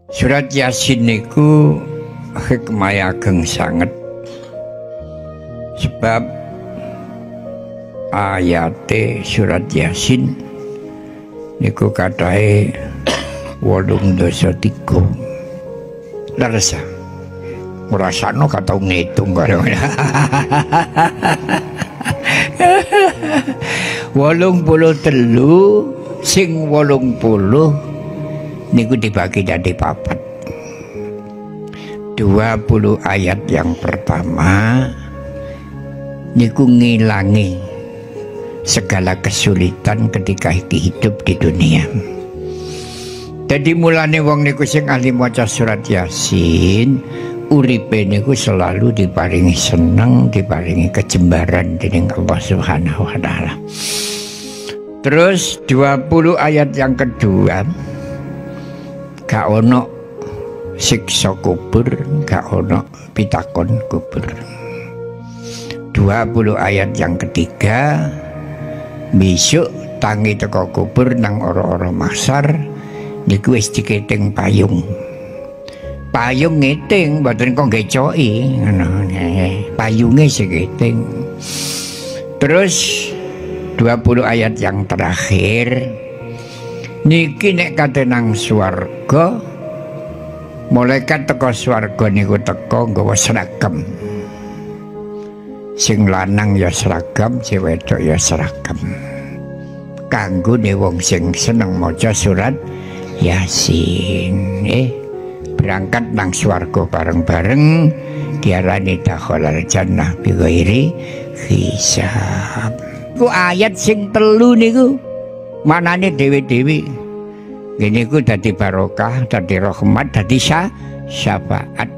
Surat Yasin niku hikmah ageng sanget, sebab ayate surat Yasin niku katahe 83. Larasa ngrasakno kata ngitung karo 83 sing 80 niku dibagi jadi 4. 20 ayat yang pertama niku ngilangi segala kesulitan ketika hidup di dunia. Jadi mulane wong niku sing ahli maca surat Yasin, uripe niku selalu diparingi seneng, diparingi kejembaran dening Allah Subhanahu wa taala. Terus 20 ayat yang kedua, gak ono siksa kubur, gak ono pitakon kubur. 20 ayat yang ketiga, besok tangi teko kubur nang ora-ora mahsyar niku wis diketing payung. Payung ngeting mboten kok ngecoki ngono. Payunge sing ngeting. Terus 20 ayat yang terakhir niki nek kate nang swarga, malaikat teko swarga niku teko nggawa seragam. Sing lanang ya seragam, sing wedok ya seragam. Kanggone wong sing seneng maca surat Yasin. Berangkat nang swarga bareng-bareng, diarani dakhalal jannah bi ghairi hisab. Ku ayat sing telu niku manane dhewe-dhewe. Ngene iku dadi barokah, dadi rahmat, dadi syafaat.